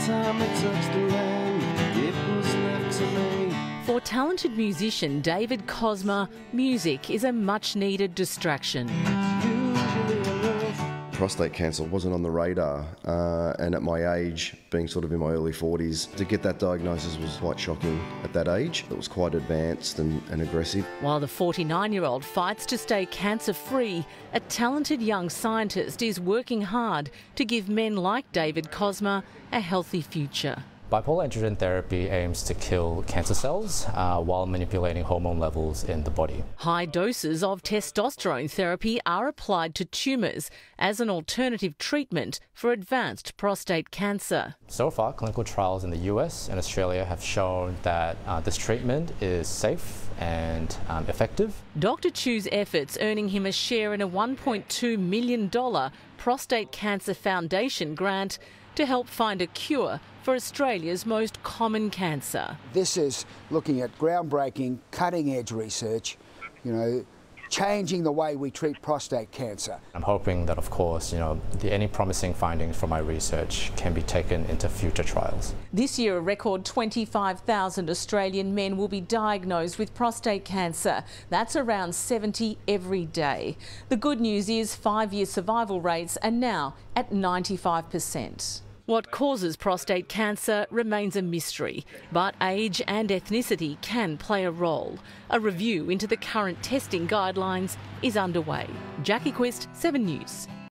time I touched the land, it was left to me. For talented musician David Cosma, music is a much-needed distraction. Prostate cancer wasn't on the radar, and at my age, being sort of in my early 40s, to get that diagnosis was quite shocking at that age. It was quite advanced and aggressive. While the 49-year-old fights to stay cancer-free, a talented young scientist is working hard to give men like David Cosma a healthy future. Bipolar androgen therapy aims to kill cancer cells while manipulating hormone levels in the body. High doses of testosterone therapy are applied to tumours as an alternative treatment for advanced prostate cancer. So far, clinical trials in the US and Australia have shown that this treatment is safe and effective. Dr. Chu's efforts earning him a share in a $1.2 million Prostate Cancer Foundation grant to help find a cure for Australia's most common cancer. This is looking at groundbreaking, cutting-edge research, changing the way we treat prostate cancer. I'm hoping that, of course, any promising findings from my research can be taken into future trials. This year, a record 25,000 Australian men will be diagnosed with prostate cancer. That's around 70 every day. The good news is 5-year survival rates are now at 95%. What causes prostate cancer remains a mystery, but age and ethnicity can play a role. A review into the current testing guidelines is underway. Jackie Quist, 7 News.